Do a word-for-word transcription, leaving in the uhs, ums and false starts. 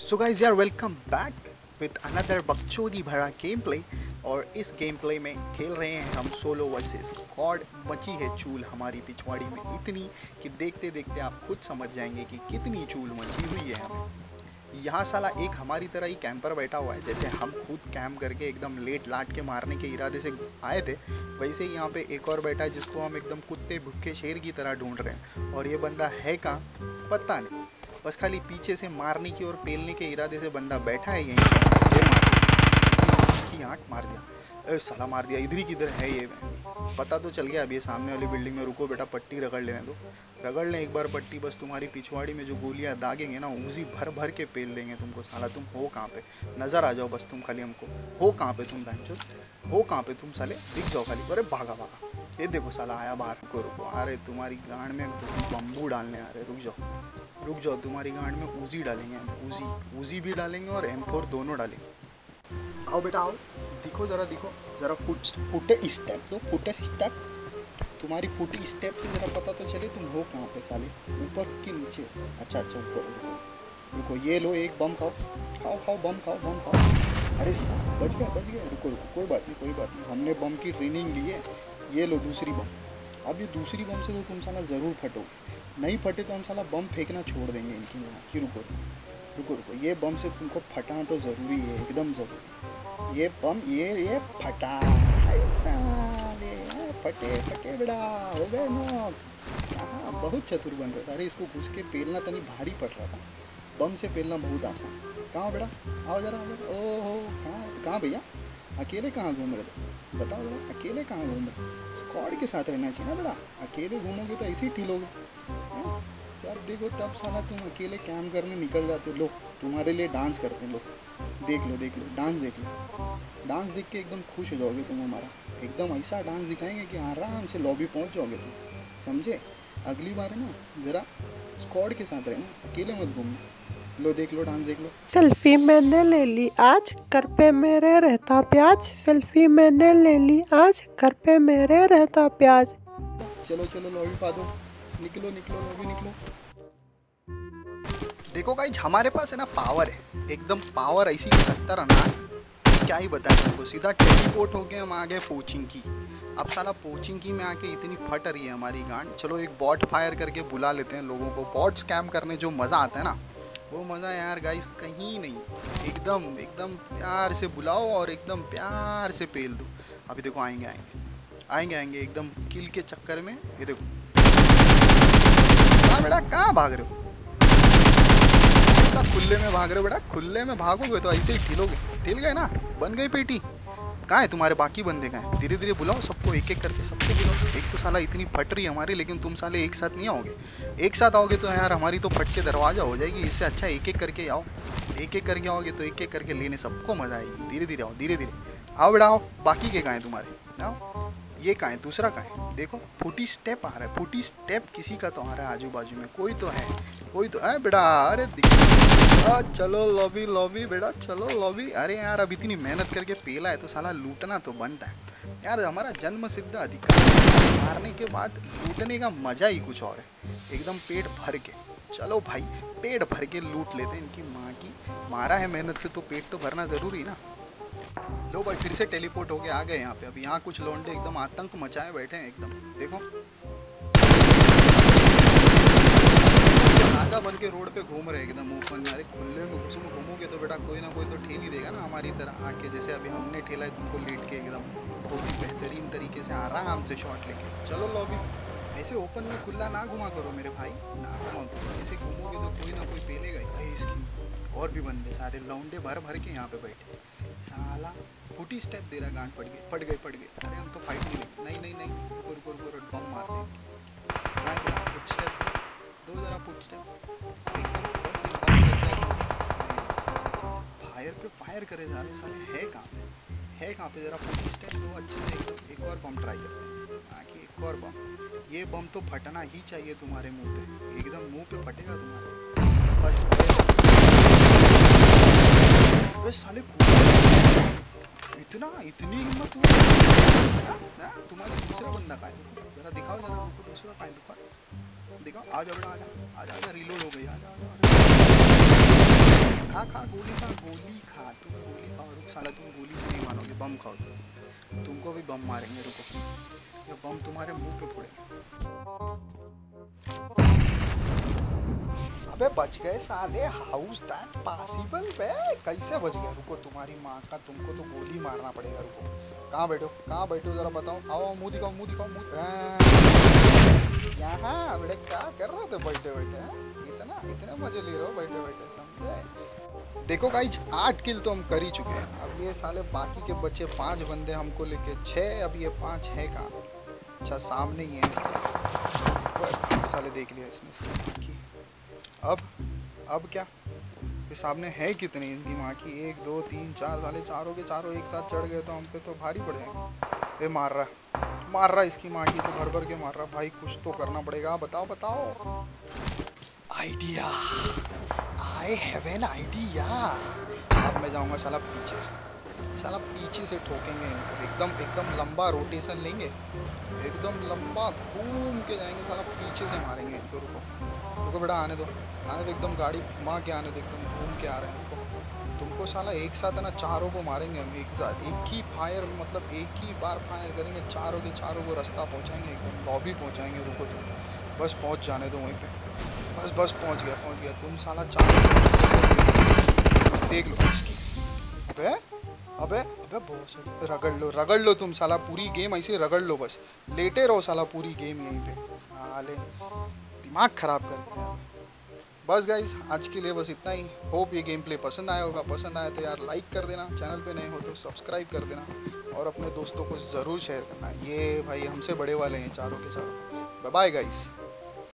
सो guys यार welcome back with another बकचोदी भरा गेम प्ले। और इस गेम प्ले में खेल रहे हैं हम सोलो वर्सेस स्क्वाड। मची है चूल हमारी पिछवाड़ी में इतनी कि देखते देखते आप खुद समझ जाएंगे कि कितनी चूल मची हुई है हमें। यहाँ साला एक हमारी तरह ही कैंपर बैठा हुआ है, जैसे हम खुद कैंप करके एकदम लेट लाट के मारने के इरादे से आए थे, वैसे ही यहाँ पे एक और बैठा है जिसको हम एकदम कुत्ते भुक्के शेर की तरह ढूंढ रहे हैं। और ये बंदा है कहाँ पता नहीं, बस खाली पीछे से मारने की और पेलने के इरादे से बंदा बैठा है यहीं की आँख मार दिया। ए साला मार दिया, इधर ही किधर है ये, पता तो चल गया। अब ये सामने वाली बिल्डिंग में रुको बेटा, पट्टी रगड़ लेने दो, रगड़ लें एक बार पट्टी, बस तुम्हारी पिछवाड़ी में जो गोलियां दागेंगे ना उसी भर भर के पेल देंगे तुमको। साला तुम हो कहाँ पे, नज़र आ जाओ बस तुम खाली हमको। हो कहाँ पे तुम बैंचो, हो कहाँ पे तुम साले, दिख जाओ खाली। अरे भागा भागा, ये देखो साला आया बाहर। रुको रुको, अरे तुम्हारी गांड में बम्बू डालने आ रहे, रुक जाओ रुक जाओ, तुम्हारी गांड में उजी डालेंगे हम, उजी उजी भी डालेंगे और एम फोर दोनों डालेंगे। आओ बेटा आओ, दिखो ज़रा, दिखो ज़रा, पुट पुटे स्टेप दो, पुटे स्टेप, तुम्हारी पुटी स्टेप से ज़रा पता तो चले तुम हो कहाँ पे साले, ऊपर कि नीचे। अच्छा अच्छा ऊपर, रुको रुको, ये लो एक बम खाओ खाओ खाओ, बम खाओ बम खाओ। अरे साहब बच गया बच गया, रुको रुको, कोई बात नहीं कोई बात नहीं, हमने बम की ट्रेनिंग ली है। ये लो दूसरी बम। अब ये दूसरी बम से तो तुम साला ज़रूर फटो, नहीं फटे तो हम साला बम फेंकना छोड़ देंगे इनकी यहाँ की। रुको रुको रुको, ये बम से तुमको फटाना तो ज़रूरी है, एकदम ज़रूरी। ये बम ये ये फटा, साले फटे फटे बेड़ा, हो गए नॉक। हाँ बहुत चतुर बन रहा था। अरे इसको घुस के पेलना तनी भारी पड़ रहा था, बम से पेलना बहुत आसान। कहाँ बेटा, आओ जरा आओ जरा। ओहो कहाँ कहाँ भैया, अकेले कहाँ घूम रहे थे, बताओ जरा अकेले कहाँ घूम रहे। स्क्वाड के साथ रहना चाहिए ना बेटा, अकेले घूमोगे तो ऐसे ही ठीलोगे। जब देखो तब साला तुम अकेले कैंप करने निकल जाते हो। लो तुम्हारे लिए डांस करते हैं, लो देख लो देख लो, डांस देख लो, डांस देख के एकदम खुश हो जाओगे तुम हमारा। एकदम ऐसा डांस दिखाएंगे कि आराम से लॉबी पहुंच जाओगे तुम, समझे। अगली बार है ना जरा स्क्वाड के साथ रहना, अकेले मत घूमना। लो देख लो डांस देख लो। सेल्फी मैंने ले ली आज, घर पे मेरे रहता प्याज। सेल्फी मैंने ले ली आज, घर पे मेरे रहता प्याज। चलो चलो लॉबी पा दो, निकलो निकलो लॉबी निकलो। देखो गाइस हमारे पास है ना पावर है, एकदम पावर ऐसी खतरनाक, क्या ही बताएं तुमको। सीधा टेलीपोर्ट होके हम आ गए पोचिंग की। अब साला पोचिंग की में आके इतनी फट रही है हमारी गांड। चलो एक बॉट फायर करके बुला लेते हैं लोगों को। बॉट स्कैम करने जो मज़ा आता है ना, वो मज़ा यार गाइस कहीं नहीं। एकदम एकदम प्यार से बुलाओ और एकदम प्यार से पेल दो। अभी देखो आएंगे आएंगे आएंगे आएंगे एकदम किल के चक्कर में। ये देखो कहाँ बेटा, कहाँ भाग रहे हो, खुले में भाग रहे हो बेटा, खुले में भागोगे तो ऐसे ही ठिलोगे। ठिल गए ना, बन गई पेटी। कहाँ है तुम्हारे बाकी बंदे, कहाँ हैं, धीरे धीरे बुलाओ सबको, एक एक करके सबको बुलाओ। एक तो साला इतनी फट रही है हमारी, लेकिन तुम साले एक साथ नहीं आओगे। एक साथ आओगे तो यार हमारी तो फट के दरवाज़ा हो जाएगी। इससे अच्छा एक एक करके आओ, एक एक करके आओगे तो एक एक करके लेने सबको मज़ा आएगी। धीरे धीरे आओ, धीरे धीरे आओ बेटा आओ। बाकी के कहाँ हैं तुम्हारे, आओ। ये कहाँ है, दूसरा कहाँ है, देखो फुटी स्टेप आ रहा है, फुटी स्टेप किसी का तो आ रहा है आजू बाजू में, कोई तो है कोई तो है बेटा। अरे आ, चलो लॉबी लॉबी बेटा, चलो लॉबी। अरे यार अब इतनी मेहनत करके पेला है तो साला लूटना तो बनता है यार, हमारा जन्म सिद्ध अधिकार। मारने के बाद लूटने का मज़ा ही कुछ और है, एकदम पेट भर के। चलो भाई पेट भर के लूट लेते हैं इनकी माँ की। मारा है मेहनत से तो पेट तो भरना ज़रूरी ना। लो भाई फिर से टेलीपोर्ट हो के आ गए यहाँ पे। अब यहाँ कुछ लौंडे एकदम आतंक मचाए बैठे हैं एकदम, देखो राजा बन के रोड पे घूम रहे एकदम ओपन में। अरे खुले में घुस में घूमोगे तो बेटा कोई ना कोई तो ठेल ही देगा ना हमारी तरह आके, जैसे अभी हमने ठेला है तुमको लेट के एकदम बहुत ही बेहतरीन तरीके से आराम से शॉट लेके। चलो लॉबी, ऐसे ओपन में खुला ना घुमा करो मेरे भाई, ना घुमा करो। ऐसे घूमोगे तो कोई ना कोई पेलेगा ही। इसकी और भी बंदे सारे लौंडे भर भर के यहाँ पे बैठे। साला फुटी स्टेप दे रहा, गांड पड़ गए पड़ गए पड़ गए। अरे हम तो फाइट नहीं लेंगे, नहीं नहीं नहीं, रुको रुको रुको, बम मार देंगे। कहाँ है फुट स्टेप दो जरा, फुट स्टेप एकदम बस एकदम फायर पे फायर करे जा रहे साले। है कहाँ पे, है कहाँ पे, जरा फुटी स्टेप दो अच्छे से एकदम। एक और बम ट्राई करते हैं, आखिर एक और बम। ये बम तो फटना ही चाहिए तुम्हारे मुँह पे, एकदम मुँह पे फटेगा तुम्हारे बस। बस साले इतना इतनी हिम्मत हुआ ना, ना तुम्हारा दूसरा बंदा का है, जरा दिखाओ जरा रुको, दूसरा का है दिखाओ, दिखाओ। आ जाओ बेटा, आ जा आ जा, रीलोड हो गई, आ जा खा खा बम खाओ तुम, तुमको भी बम मारेंगे, रुको ये बम तुम्हारे मुंह पे फोड़ेंगे। अबे बच गए साले, हाउस दैट पॉसिबल बे, कैसे बच गए? रुको तुम्हारी माँ का, तुमको तो गोली मारना पड़ेगा। रुको कहाँ बैठो, कहाँ बैठो जरा बताओ, आओ मुँह दिखाओ, मुँह दिखाओ, मुँह यहाँ बेटे क्या कर रहे थे बैठे बैठे? इतना इतने मजे ले रहे हो बैठे बैठे, समझे? देखो गाइस आठ किल तो हम कर ही चुके हैं। अब ये साले बाकी के बच्चे पांच बंदे हमको लेके छः, अब ये पांच है कहाँ? अच्छा सामने ही है साले, देख लिया इसने। अब अब क्या ये सामने है कितने इनकी माँ की? एक दो तीन चार, साले चारों के चारों एक साथ चढ़ गए तो हम पे तो भारी पड़ जाएंगे। ये मार रहा मार रहा इसकी माँ की तो भर भर के मार रहा। भाई कुछ तो करना पड़ेगा, बताओ बताओ। Idea, I have an idea. अब मैं जाऊंगा साला पीछे से, साला पीछे से ठोकेंगे इनको, एकदम एकदम लंबा रोटेशन लेंगे, एकदम लंबा घूम के जाएंगे, साला पीछे से मारेंगे इनको। रुको रुको बेटा आने दो, आने दो, एकदम गाड़ी घुमा के आने दो, एकदम घूम के आ रहे हैं इनको। तुमको साला एक साथ है ना चारों को मारेंगे हम एक साथ, एक ही फायर, मतलब एक ही बार फायर करेंगे, चारों के चारों को रास्ता पहुंचाएंगे, एकदम लॉबी पहुंचाएंगे। रुको तुम बस पहुंच जाने दो वहीं पे, बस बस पहुंच गया पहुंच गया तुम साला चारों देख लो इसकी। अबे अबे अबे बहुत रगड़ लो रगड़ लो तुम साला, पूरी गेम ऐसे रगड़ लो, बस लेटे रहो साला पूरी गेम यहीं पे। हाँ ले दिमाग ख़राब कर दिया। बस गाइस आज के लिए बस इतना ही। होप ये गेम प्ले पसंद आया होगा, पसंद आया तो यार लाइक कर देना, चैनल पे नए हो तो सब्सक्राइब कर देना और अपने दोस्तों को ज़रूर शेयर करना। ये भाई हमसे बड़े वाले हैं चारों के चारों। Bye bye guys.